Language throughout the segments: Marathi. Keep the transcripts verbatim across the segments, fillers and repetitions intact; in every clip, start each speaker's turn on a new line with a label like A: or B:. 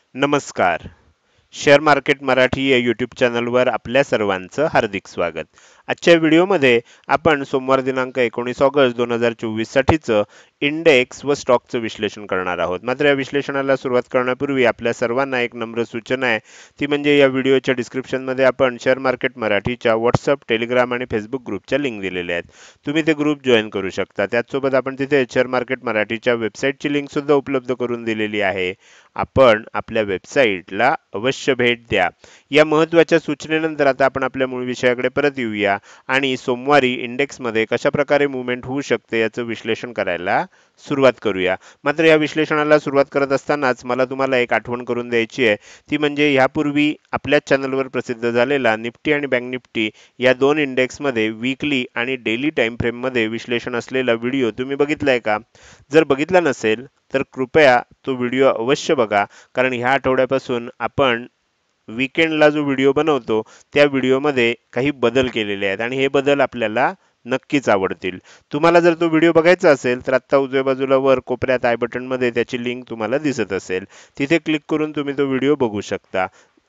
A: नमस्कार. शेअर मार्केट मराठी या यूट्यूब चॅनलवर आपल्या सर्वांचं हार्दिक स्वागत. आजच्या व्हिडिओमध्ये आपण सोमवार दिनांक एकोणीस ऑगस्ट दोन हजार चोवीस साठीचं इंडेक्स व स्टॉकचं विश्लेषण करणार आहोत. मात्र या विश्लेषणाला सुरुवात करण्यापूर्वी आपल्या सर्वांना एक नम्र सूचना आहे, ती म्हणजे या व्हिडिओच्या डिस्क्रिप्शनमध्ये आपण शेअर मार्केट मराठीच्या व्हॉट्सअप, टेलिग्राम आणि फेसबुक ग्रुपच्या लिंक दिलेल्या आहेत. तुम्ही ते ग्रुप जॉईन करू शकता. त्याचसोबत आपण तिथे शेअर मार्केट मराठीच्या वेबसाईटची लिंक सुद्धा उपलब्ध करून दिलेली आहे. आपण आपल्या वेबसाईटला अवश्य भेट द्या. या महत्त्वाच्या सूचनेनंतर आता आपण आपल्या मूळ विषयाकडे परत येऊया आणि सोमवारी इंडेक्समध्ये कशा प्रकारे मूवमेंट होऊ शकते याचं विश्लेषण करायला सुरुवात करूया. मात्र या विश्लेषणाला सुरुवात करत असतानाच मला तुम्हाला एक आठवण करून द्यायची आहे, ती म्हणजे यापूर्वी आपल्या चॅनलवर प्रसिद्ध झालेला निफ्टी आणि बँक निफ्टी या दोन इंडेक्समध्ये वीकली आणि डेली टाइम फ्रेममध्ये विश्लेषण असलेला व्हिडिओ तुम्ही बघितलाय का? जर बघितला नसेल तर कृपया तो व्हिडिओ अवश्य बघा, कारण ह्या आठवड्यापासून आपण वीकेंडला जो व्हिडिओ बनवतो त्या व्हिडिओमध्ये काही बदल केलेले आहेत आणि हे बदल आपल्याला नक्कीच आवडतील. तुम्हाला जर तो व्हिडिओ बघायचा असेल तर आत्ता उजव्या बाजूला वर कोपऱ्यात आय बटनमध्ये त्याची लिंक तुम्हाला दिसत असेल, तिथे क्लिक करून तुम्ही तो व्हिडिओ बघू शकता.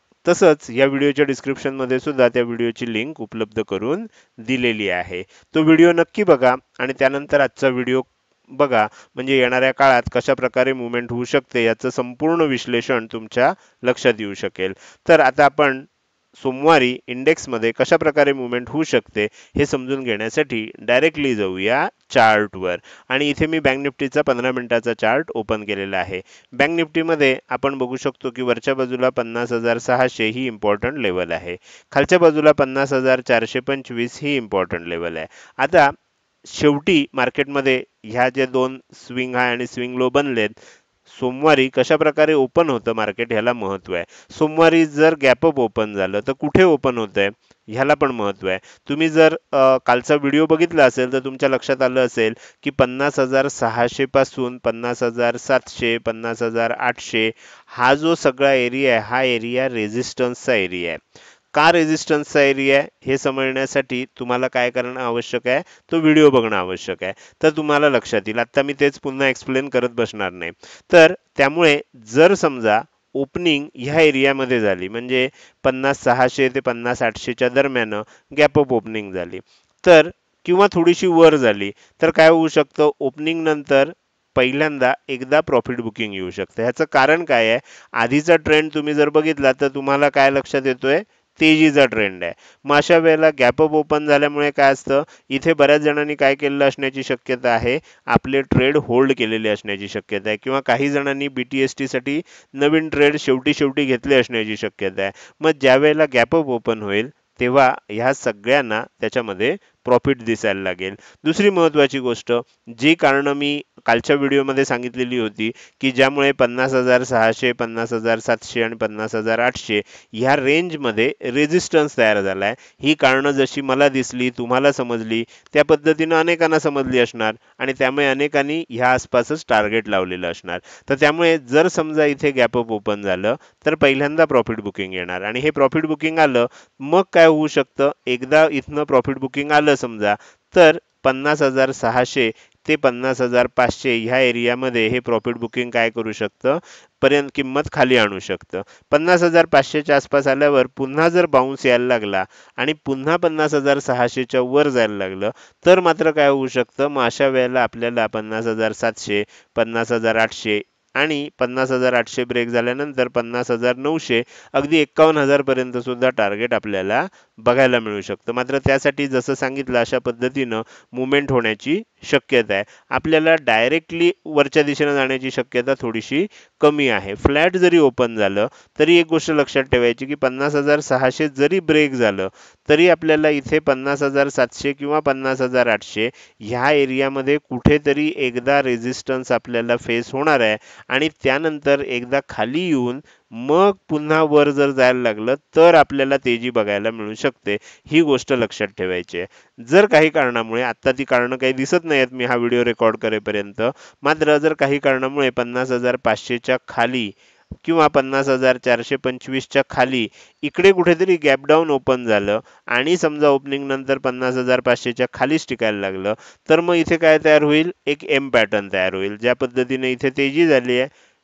A: तसंच या व्हिडिओच्या डिस्क्रिप्शनमध्ये सुद्धा त्या व्हिडिओची लिंक उपलब्ध करून दिलेली आहे. तो व्हिडिओ नक्की बघा आणि त्यानंतर आजचा व्हिडिओ बघा, म्हणजे येणाऱ्या काळात कशा प्रकारे मूवमेंट होऊ शकते याचं संपूर्ण विश्लेषण तुमच्या लक्षात येऊ शकेल. तर आता आपण सोमवारी इंडेक्समध्ये कशा प्रकारे मूवमेंट होऊ शकते हे समजून घेण्यासाठी डायरेक्टली जाऊया चार्टवर. आणि इथे मी बँक निफ्टीचा पंधरा मिनिटाचा चार्ट ओपन केलेला आहे. बँक निफ्टीमध्ये आपण बघू शकतो की वरच्या बाजूला पन्नास हजार सहाशे ही इम्पॉर्टंट लेवल आहे, खालच्या बाजूला पन्नास हजार चारशे पंचवीस ही इम्पॉर्टंट लेवल आहे. आता शेवटी मार्केटमध्ये ह्या जे दोन स्विंग हाय आणि स्विंग लो बनलेत, सोमवारी कशा प्रकारे ओपन होतं मार्केट ह्याला महत्त्व आहे. सोमवारी जर गॅप अप ओपन झालं तर कुठे ओपन होतंय ह्याला पण महत्त्व आहे. तुम्ही जर कालचा व्हिडिओ बघितला असेल तर तुमच्या लक्षात आलं असेल की पन्नास हजार सहाशे पासून पन्नास हजार सातशे, पन्नास हजार आठशे हा जो सगळा एरिया आहे हा एरिया रेझिस्टन्सचा एरिया आहे. का रेझिस्टन्सचा एरिया आहे हे समजण्यासाठी तुम्हाला काय करणं आवश्यक आहे, तो व्हिडिओ बघणं आवश्यक आहे. तर तुम्हाला लक्षात येईल. आता मी तेच पुन्हा एक्सप्लेन करत बसणार नाही. तर त्यामुळे जर समजा ओपनिंग ह्या एरियामध्ये झाली, म्हणजे पन्नास सहाशे ते पन्नास आठशेच्या दरम्यान गॅप अप ओपनिंग झाली तर, किंवा थोडीशी वर झाली तर काय होऊ शकतं, ओपनिंग नंतर पहिल्यांदा एकदा प्रॉफिट बुकिंग येऊ शकतं. ह्याचं कारण काय आहे, आधीचा ट्रेंड तुम्ही जर बघितला तर तुम्हाला काय लक्षात येतोय, तेजीचा ट्रेंड आहे. मग अशा वेळेला गॅप अप ओपन झाल्यामुळे काय असतं, इथे बऱ्याच जणांनी काय केलेलं असण्याची शक्यता आहे, आपले ट्रेड होल्ड केलेले असण्याची शक्यता आहे, किंवा काही जणांनी बीटीएसटी साठी नवीन ट्रेड शेवटी शेवटी घेतले असण्याची शक्यता आहे. मग ज्या वेळेला गॅप अप ओपन होईल तेव्हा ह्या सगळ्यांना त्याच्यामध्ये प्रॉफिट दिसायला लागेल. दुसरी महत्त्वाची गोष्ट, जी कारणं मी कालच्या व्हिडिओमध्ये सांगितलेली होती की ज्यामुळे पन्नास हजार सहाशे, पन्नास हजार सातशे आणि पन्नास हजार आठशे ह्या रेंजमध्ये रेझिस्टन्स तयार झाला आहे, ही कारणं जशी मला दिसली, तुम्हाला समजली, त्या पद्धतीनं अनेकांना समजली असणार आणि त्यामुळे अनेकांनी ह्या आसपासच टार्गेट लावलेलं असणार. तर त्यामुळे जर समजा इथे गॅप अप ओपन झालं तर पहिल्यांदा प्रॉफिट बुकिंग येणार आणि हे प्रॉफिट बुकिंग आलं मग काय होऊ शकतं, एकदा इथनं प्रॉफिट बुकिंग आलं समजा तर पन्नास हजार सहाशे ते पन्नास हजार पाचशे ह्या एरियामध्ये हे प्रॉफिट बुकिंग काय करू शकतं, पर्यंत किंमत खाली आणू शकतं. पन्नास हजार पाचशेच्या आसपास आल्यावर पुन्हा जर बाउन्स यायला लागला आणि पुन्हा पन्नास हजार सहाशेच्या वर जायला लागलं तर मात्र काय होऊ शकतं, मग अशा वेळेला आपल्याला पन्नास हजार सातशे, पन्नास हजार आठशे आणि पन्नास हजार आठशे ब्रेक झाल्यानंतर पन्नास हजार नऊशे अगदी एक्कावन्न हजार पर्यंत सुद्धा टार्गेट आपल्याला बघायला मिळू शकतं. मात्र त्यासाठी जसं सांगितलं अशा पद्धतीनं मुवमेंट होण्याची शक्यता आहे. आपल्याला डायरेक्टली वरच्या दिशेने जाण्याची शक्यता थोडीशी कमी आहे. फ्लॅट जरी ओपन झालं तरी एक गोष्ट लक्षात ठेवायची की पन्नास हजार सहाशे जरी ब्रेक झालं तरी आपल्याला इथे पन्नास हजार सातशे किंवा पन्नास हजार आठशे ह्या एरियामध्ये कुठेतरी एकदा रेझिस्टन्स आपल्याला फेस होणार आहे आणि त्यानंतर एकदा खाली येऊन मग पुन्हा वर जर जायला लागलं तर आपल्याला तेजी बघायला मिळू शकते. ही गोष्ट लक्षात ठेवायची आहे. जर काही कारणामुळे, आत्ता ती कारणं काही दिसत नाहीत मी हा व्हिडिओ रेकॉर्ड करेपर्यंत, मात्र जर काही कारणामुळे पन्नास हजार पाचशेच्या खाली किंवा पन्नास हजार चारशे पंचवीसच्या खाली इकडे कुठेतरी गॅप डाऊन ओपन झालं आणि समजा ओपनिंग नंतर पन्नास हजार पाचशेच्या खालीच टिकायला लागलं तर मग इथे काय तयार होईल, एक एम पॅटर्न तयार होईल. ज्या पद्धतीने इथे तेजी झाली आहे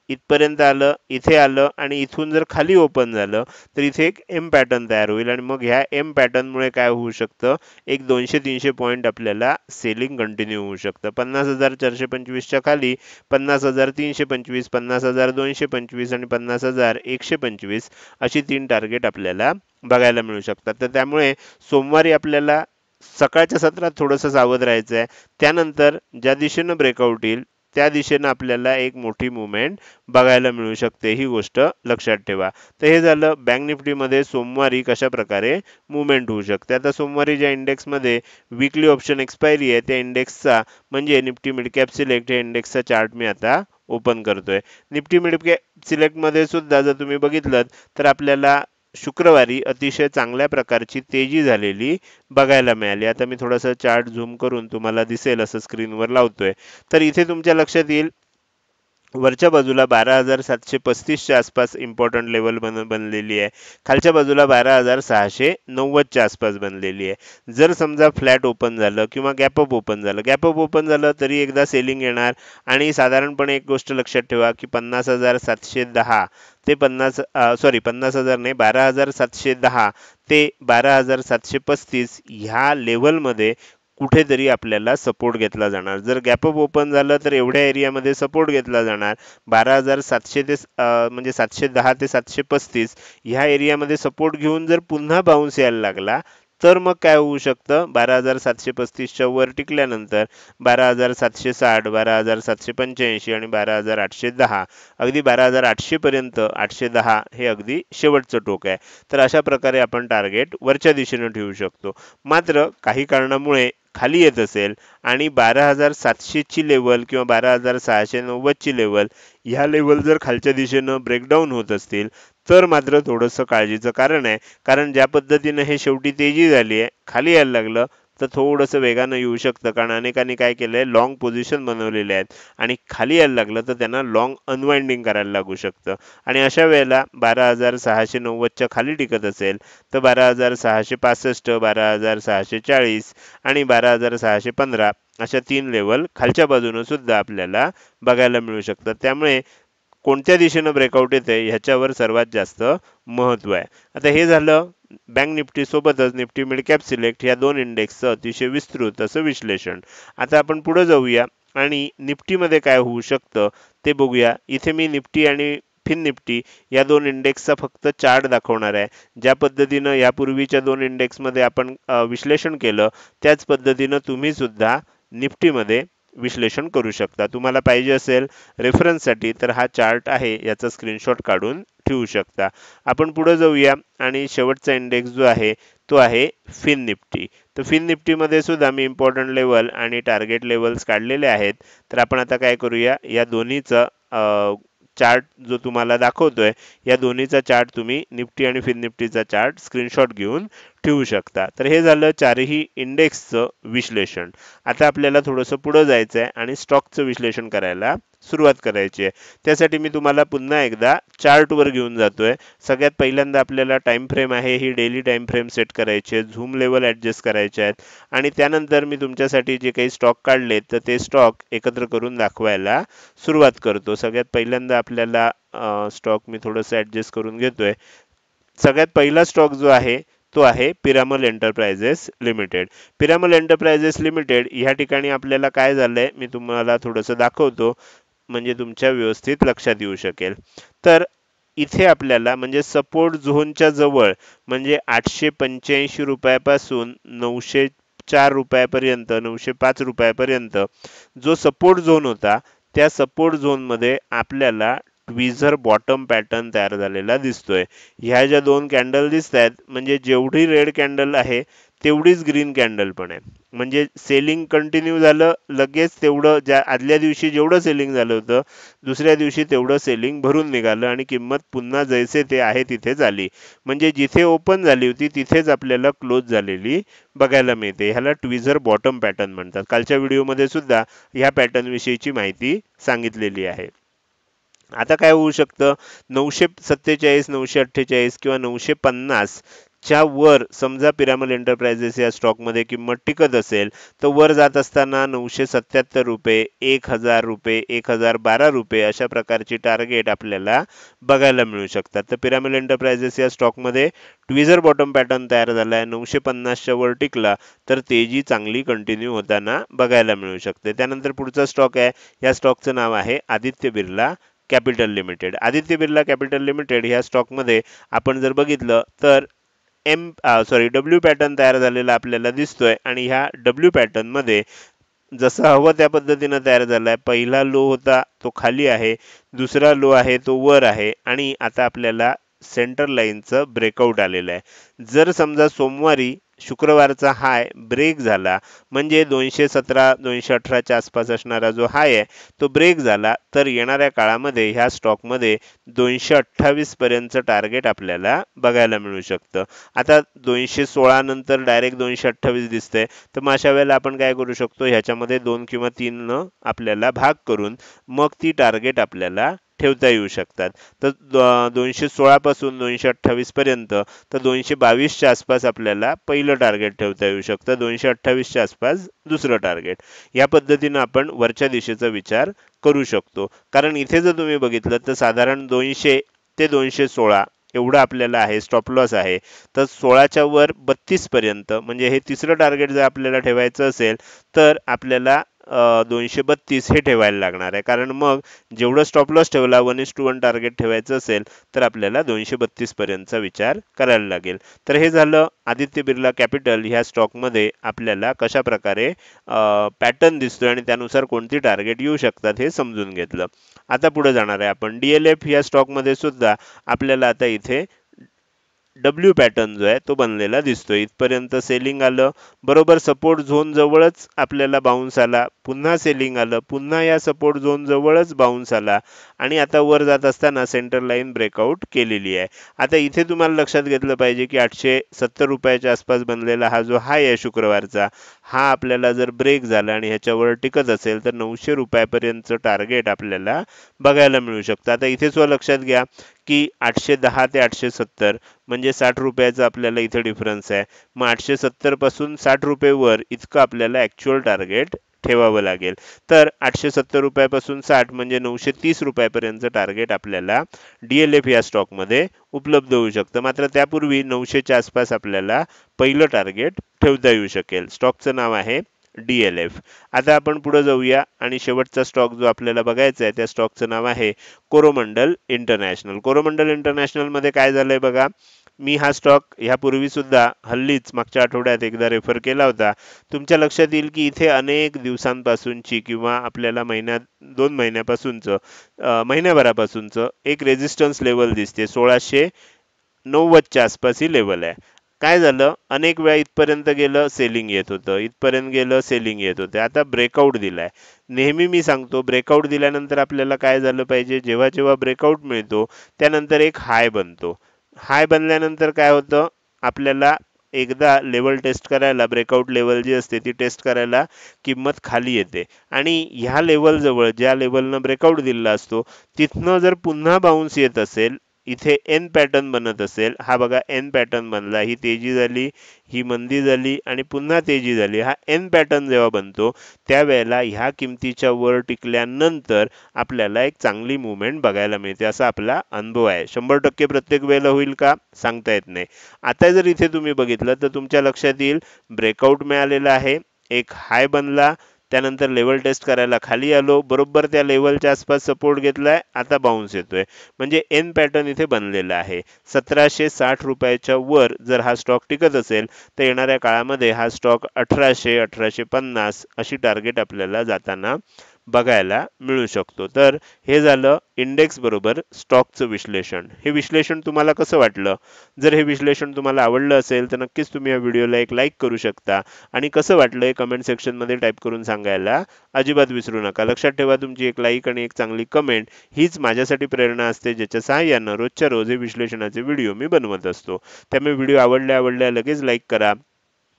A: इथपर्यंत आलं, इथे आलं आणि इथून जर खाली ओपन झालं तर इथे एक एम पॅटर्न तयार होईल आणि मग ह्या एम पॅटर्नमुळे काय होऊ शकतं, एक दोनशे तीनशे पॉईंट आपल्याला सेलिंग कंटिन्यू होऊ शकतं. पन्नास हजार चारशे पंचवीसच्या खाली पन्नास हजार तीनशे पंचवीस, पन्नास हजार दोनशे पंचवीस आणि पन्नास हजार एकशे पंचवीस अशी तीन टार्गेट आपल्याला बघायला मिळू शकतात. तर त्यामुळे सोमवारी आपल्याला सकाळच्या सत्रात थोडंसं सावध राहायचं आहे. त्यानंतर ज्या दिशेनं ब्रेकआउट येईल त्या दिशेनं आपल्याला एक मोठी मुवमेंट बघायला मिळू शकते, ही गोष्ट लक्षात ठेवा. तर हे झालं बँक निफ्टीमध्ये सोमवारी कशा प्रकारे मुवमेंट होऊ शकते. आता सोमवारी ज्या इंडेक्समध्ये वीकली ऑप्शन एक्सपायरी आहे त्या इंडेक्सचा म्हणजे निफ्टी मिड कॅप सिलेक्ट या इंडेक्सचा चार्ट मी आता ओपन करतोय. निफ्टी मिड कॅप सिलेक्टमध्ये सुद्धा जर तुम्ही बघितलं तर आपल्याला शुक्रवारी अतिशय चांगल्या प्रकारची तेजी झालेली बघायला मिळाली. आता मी थोडासा चार्ट झूम करून तुम्हाला दिसेल असं स्क्रीनवर लावतोय. तर इथे तुमच्या लक्षात येईल वरच्या बाजूला बारा हजार सातशे पस्तीसच्या आसपास इम्पॉर्टंट लेवल बन बनलेली आहे. खालच्या बाजूला बारा हजार सहाशे नव्वदच्या आसपास बनलेली आहे. जर समजा फ्लॅट ओपन झालं किंवा गॅपअप ओपन झालं, गॅपअप ओपन झालं तरी एकदा सेलिंग येणार आणि साधारणपणे एक गोष्ट लक्षात ठेवा की पन्नास हजार सातशे दहा ते पन्नास सॉरी पन्नास हजार नाही बारा हजार सातशे दहा ते बारा हजार सातशे पस्तीस ह्या लेवलमध्ये कुठेतरी आपल्याला सपोर्ट घेतला जाणार. जर गॅपअप ओपन झालं तर एवढ्या एरियामध्ये सपोर्ट घेतला जाणार. बारा हजार सातशे ते अं, म्हणजे सातशे दहा ते सातशे पस्तीस ह्या एरियामध्ये सपोर्ट घेऊन जर पुन्हा बाउन्स यायला लागला तर मग काय होऊ शकतं, बारा हजार सातशे पस्तीसच्या वर टिकल्यानंतर बारा हजार सातशे साठ, बारा हजार सातशे पंच्याऐंशी आणि बारा हजार आठशे दहा अगदी बारा हजार आठशे पर्यंत आठशे दहा हे अगदी शेवटचं टोक आहे. तर अशा प्रकारे आपण टार्गेट वरच्या दिशेने ठेवू शकतो. मात्र काही कारणामुळे खाली येत असेल आणि बारा हजार सातशे ची लेवल किंवा बारा हजार सहाशे नव्वद ची लेवल ह्या लेवल जर खालच्या दिशेनं ब्रेकडाऊन होत असतील तर मात्र थोडंसं काळजीचं कारण आहे. कारण ज्या पद्धतीनं हे शेवटी तेजी झाली आहे, खाली यायला लागलं तर थोडंसं वेगानं येऊ शकतं. कारण अनेकांनी काय केलंय, लॉंग पोझिशन बनवलेले आहेत आणि खाली यायला लागलं तर त्यांना लॉंग अनवाइंडिंग करायला लागू शकतं. आणि अशा वेळेला बारा हजार सहाशे नव्वदच्या खाली टिकत असेल तर बारा हजार सहाशे पासष्ट, बारा हजार सहाशे चाळीस आणि बारा हजार सहाशे पंधरा अशा तीन लेवल खालच्या बाजूने सुद्धा आपल्याला बघायला मिळू शकतात. त्यामुळे कोणत्या दिशेनं ब्रेकआउट येते ह्याच्यावर सर्वात जास्त महत्व आहे. आता हे झालं बँक निफ्टी सोबतच निफ्टी मिड कॅप सिलेक्ट या दोन इंडेक्सचं अतिशय विस्तृत असं विश्लेषण. आता आपण पुढे जाऊया आणि निफ्टीमध्ये काय होऊ शकतं ते बघूया. इथे मी निफ्टी आणि फिन निफ्टी या दोन इंडेक्सचा फक्त चार्ट दाखवणार आहे. ज्या पद्धतीनं यापूर्वीच्या दोन इंडेक्समध्ये आपण अ, विश्लेषण केलं त्याच पद्धतीनं तुम्ही सुद्धा निफ्टीमध्ये विश्लेषण करू शकता. तुम्हाला पाहिजे असेल रेफरन्ससाठी तर हा चार्ट आहे याचा स्क्रीनशॉट काढून ठेवू शकता. आपण पुढे जाऊया आणि शेवटचा इंडेक्स जो आहे तो आहे फिन निफ्टी. तर फिन निफ्टीमध्ये सुद्धा मी इम्पॉर्टंट लेवल आणि टार्गेट लेवल्स काढलेले आहेत. तर आपण आता काय करूया, या दोन्हीचं चार्ट जो तुम्हाला दाखवतोय या दोन्हीचा चार्ट तुम्ही निफ्टी आणि फिन निफ्टीचा चार्ट स्क्रीनशॉट घेऊन ठेवू शकता. तर हे झालं चारही इंडेक्सचं विश्लेषण. आता आपल्याला थोडंसं पुढे जायचं आहे आणि स्टॉकचं विश्लेषण करायला सुरुवात करायची आहे. त्यासाठी मी तुम्हाला पुन्हा एकदा चार्टवर घेऊन जातोय. सगळ्यात पहिल्यांदा आपल्याला टाइम फ्रेम आहे ही डेली टाइम फ्रेम सेट करायची आहे, झूम लेवल ॲडजस्ट करायचे आहेत आणि त्यानंतर मी तुमच्यासाठी जे काही स्टॉक काढले तर ते स्टॉक एकत्र करून दाखवायला सुरुवात करतो. सगळ्यात पहिल्यांदा आपल्याला स्टॉक मी थोडंसं ॲडजस्ट करून घेतोय. सगळ्यात पहिला स्टॉक जो आहे तो आहे Piramal Enterprises Limited. Piramal Enterprises Limited ह्या ठिकाणी आपल्याला काय झालंय मी तुम्हाला थोडंसं दाखवतो म्हणजे तुमच्या व्यवस्थित लक्षात येऊ शकेल. तर इथे आपल्याला म्हणजे सपोर्ट झोनच्या जवळ म्हणजे आठशे पंच्याऐंशी रुपयापासून नऊशे चार रुपयापर्यंत नऊशे पाच रुपयापर्यंत जो सपोर्ट झोन होता त्या सपोर्ट झोनमध्ये आपल्याला ट्विझर बॉटम पॅटर्न तयार झालेला दिसतोय. ह्या ज्या दोन कॅन्डल दिसत आहेत म्हणजे जेवढी रेड कॅन्डल आहे तेवढीच ग्रीन कॅन्डल पण आहे. म्हणजे सेलिंग कंटिन्यू झालं लगेच तेवढं ज्या आदल्या दिवशी जेवढं सेलिंग झालं होतं दुसऱ्या दिवशी तेवढं सेलिंग भरून निघालं आणि किंमत पुन्हा जैसे ते आहे तिथे झाली. म्हणजे जिथे ओपन झाली होती तिथेच आपल्याला क्लोज झालेली बघायला मिळते. ह्याला ट्विझर बॉटम पॅटर्न म्हणतात. कालच्या व्हिडिओमध्ये सुद्धा ह्या पॅटर्न विषयीची माहिती सांगितलेली आहे. आता काय होऊ शकतं, नऊशे सत्तेचाळीस, नऊशे अठ्ठेचाळीस किंवा नऊशे पन्नास च्या वर समजा पिरामल एंटरप्राइजेस या स्टॉकमध्ये किंमत टिकत असेल तर वर जात असताना नऊशे सत्याहत्तर रुपये, एक हजार रुपये, एक हजार बारा रुपये अशा प्रकारची टार्गेट आपल्याला बघायला मिळू शकतात. तर पिरामल एंटरप्राइजेस या स्टॉकमध्ये ट्विझर बॉटम पॅटर्न तयार झाला आहे, नऊशे पन्नासच्या वर टिकला तर तेजी चांगली कंटिन्यू होताना बघायला मिळू शकते. त्यानंतर पुढचा स्टॉक आहे, या स्टॉकचं नाव आहे Aditya Birla Capital Limited. Aditya Birla Capital Limited ह्या स्टॉकमध्ये आपण जर बघितलं तर एम सॉरी डब्ल्यू पॅटर्न तयार झालेला आपल्याला दिसतोय आणि ह्या डब्ल्यू पॅटर्न मध्ये जसं हवं त्या पद्धतीनं तयार झालाय. पहिला लो होता तो खाली आहे, दुसरा लो आहे तो वर आहे आणि आता आपल्याला सेंटर लाईनचं ब्रेकआउट आलेलं आहे. जर समजा सोमवारी शुक्रवारचा हाय ब्रेक झाला म्हणजे दोनशे सतरा दोनशे अठराच्या आसपास असणारा जो हाय आहे तो ब्रेक झाला तर येणाऱ्या काळामध्ये ह्या स्टॉकमध्ये दोनशे अठ्ठावीस पर्यंतचं टार्गेट आपल्याला बघायला मिळू शकतं. आता दोनशे सोळा नंतर डायरेक्ट दोनशे अठ्ठावीस दिसतंय तर मग अशा वेळेला आपण काय करू शकतो, ह्याच्यामध्ये दोन किंवा तीन न आपल्याला भाग करून मग ती टार्गेट आपल्याला ठेवता येऊ शकतात. तर दोनशे सोळा पासून दोनशे अठ्ठावीस पर्यंत तर दोनशे बावीसच्या आसपास आपल्याला पहिलं टार्गेट ठेवता येऊ शकतं, दोनशे अठ्ठावीसच्या आसपास दुसरं टार्गेट. या पद्धतीनं आपण वरच्या दिशेचा विचार करू शकतो. कारण इथे जर तुम्ही बघितलं तर साधारण दोनशे ते दोनशे सोळा एवढं आपल्याला आहे, स्टॉप लॉस आहे. तर सोळाच्या वर बत्तीस पर्यंत म्हणजे हे तिसरं टार्गेट जर आपल्याला ठेवायचं असेल तर आपल्याला दोनशे बत्तीस हे ठेवायला लागणार आहे. कारण मग जेवढं स्टॉप लॉस ठेवला one is to one target ठेवायचं असेल तर आपल्याला दोनशे बत्तीस पर्यंतचा विचार करायला लागेल. तर हे झालं आदित्य बिर्ला कॅपिटल ह्या स्टॉकमध्ये आपल्याला कशा प्रकारे पॅटर्न दिसतोय आणि त्यानुसार कोणती टार्गेट येऊ शकतात हे समजून घेतलं. आता पुढे जाणार आहे आपण डीएलएफ या स्टॉकमध्ये सुद्धा आपल्याला आता इथे डब्ल्यू पॅटर्न जो आहे तो बनलेला दिसतोय. इथपर्यंत सेलिंग आलं, बरोबर सपोर्ट झोन जवळच आपल्याला बाउन्स आला, पुन्हा सेलिंग आलं, पुन्हा या सपोर्ट झोन जवळच बाउन्स आला आणि आता वर जात असताना सेंटर लाईन ब्रेकआउट केलेली आहे. आता इथे तुम्हाला लक्षात घेतलं पाहिजे की आठशे सत्तर रुपयाच्या आसपास बनलेला हा जो हाय आहे शुक्रवारचा, हा आपल्याला जर ब्रेक झाला आणि ह्याच्यावर टिकत असेल तर नऊशे रुपयापर्यंतचं टार्गेट आपल्याला बघायला मिळू शकतं. आता इथेच लक्षात घ्या की आठशे दहा ते आठशे सत्तर म्हणजे साठ रुपयाचा आपल्याला इथे डिफरन्स आहे. मग आठशे सत्तर पासून साठ रुपये वर इतकं आपल्याला ऍक्च्युअल टार्गेट ठेवावं लागेल. तर आठशे सत्तर रुपयापासून साठ म्हणजे नऊशे तीस रुपयापर्यंतचं टार्गेट आपल्याला डीएलएफ या स्टॉकमध्ये उपलब्ध होऊ शकतं. मात्र त्यापूर्वी नऊशेच्या आसपास आपल्याला पहिलं टार्गेट ठेवता येऊ शकेल. स्टॉकचं नाव आहे डीएलएफ. आता आपण पुढे जाऊया आणि शेवटचा स्टॉक जो आपल्याला बघायचा आहे त्या स्टॉकचं नाव आहे कोरोमंडल इंटरनॅशनल. कोरोमंडल इंटरनॅशनल मध्ये काय झालंय बघा, मी हा स्टॉक ह्यापूर्वी सुद्धा हल्लीच मागच्या आठवड्यात एकदा रेफर केला होता. तुमच्या लक्षात येईल की इथे अनेक दिवसांपासूनची किंवा आपल्याला महिन्यात दोन महिन्यापासूनचं महिन्याभरापासूनचं एक रेजिस्टन्स लेवल दिसते, सोळाशे नव्वदच्या आसपास ही लेवल आहे. काय झालं, अनेक वेळा इथपर्यंत गेलं सेलिंग येत होतं, इथपर्यंत गेलं सेलिंग येत होते. आता ब्रेकआउट दिलाय. नेहमी मी सांगतो ब्रेकआउट दिल्यानंतर आपल्याला काय झालं पाहिजे, जेव्हा जेव्हा ब्रेकआउट मिळतो त्यानंतर एक हाय बनतो. हाय बनल्यानंतर काय होतं, आपल्याला एकदा लेवल टेस्ट करायला, ब्रेकआउट लेवल जी असते ती टेस्ट करायला किंमत खाली येते आणि ह्या लेवल जवळ ज्या लेवलनं ब्रेकआउट दिलेला असतो तिथनं जर पुन्हा बाउन्स येत असेल, इथे एन पॅटर्न बनत असेल, हा बघा एन पॅटर्न बनला, ही तेजी झाली, ही मंदी झाली आणि पुन्हा तेजी झाली, हा एन पॅटर्न जेव्हा बनतो त्यावेळेला ह्या किमतीच्या वर टिकल्यानंतर आपल्याला एक चांगली मुवमेंट बघायला मिळते, असा आपला अनुभव आहे. शंभर टक्के प्रत्येक वेळेला होईल का सांगता येत नाही. आता जर इथे तुम्ही बघितलं तर तुमच्या लक्षात येईल ब्रेकआउट मिळालेला आहे, एक हाय बनला, त्यानंतर लेवल टेस्ट करायला खाली आलो, बरोबर त्या लेवलच्या आसपास सपोर्ट घेतलाय, आता बाउन्स येतोय. म्हणजे एन पॅटर्न इथे बनलेला आहे. सतराशे साठ रुपयाच्या वर जर हा स्टॉक टिकत असेल तर येणाऱ्या काळामध्ये हा स्टॉक अठराशे अठराशे पन्नास अशी टार्गेट आपल्याला जाताना बघायला मिळू शकतो. तर हे झालं इंडेक्स बरोबर स्टॉकचं विश्लेषण. हे विश्लेषण तुम्हाला कसं वाटलं? जर हे विश्लेषण तुम्हाला आवडलं असेल तर नक्कीच तुम्ही या व्हिडिओला एक लाईक करू शकता आणि कसं वाटलं हे कमेंट सेक्शन मध्ये टाईप करून सांगायला अजिबात विसरू नका. लक्षात ठेवा तुमची एक लाईक आणि एक चांगली कमेंट हीच माझ्यासाठी प्रेरणा असते, ज्याच्या सहाय्यानं रोजच्या रोज हे विश्लेषणाचे व्हिडिओ मी बनवत असतो. त्यामुळे व्हिडिओ आवडल्या आवडल्या लगेच लाईक करा,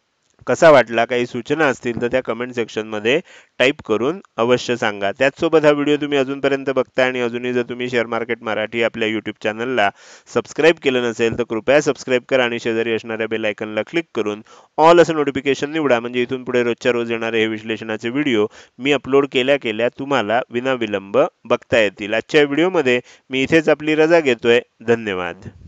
A: कसा वाटला, काही सूचना असतील तर त्या कमेंट सेक्शनमध्ये टाईप करून अवश्य सांगा. त्याचसोबत हा व्हिडिओ तुम्ही अजूनपर्यंत बघताय आणि अजूनही जर तुम्ही शेअर मार्केट मराठी आपल्या यूट्यूब चॅनलला सबस्क्राईब केलं नसेल तर कृपया सबस्क्राईब करा आणि शेजारी असणाऱ्या बेल आयकॉनला क्लिक करून ऑल असं नोटिफिकेशन निवडा, म्हणजे इथून पुढे रोजच्या रोज येणारे हे विश्लेषणाचे व्हिडिओ मी अपलोड केल्या केल्या तुम्हाला विनाविलंब बघता येतील. आजच्या व्हिडिओमध्ये मी इथेच आपली रजा घेतोय. धन्यवाद.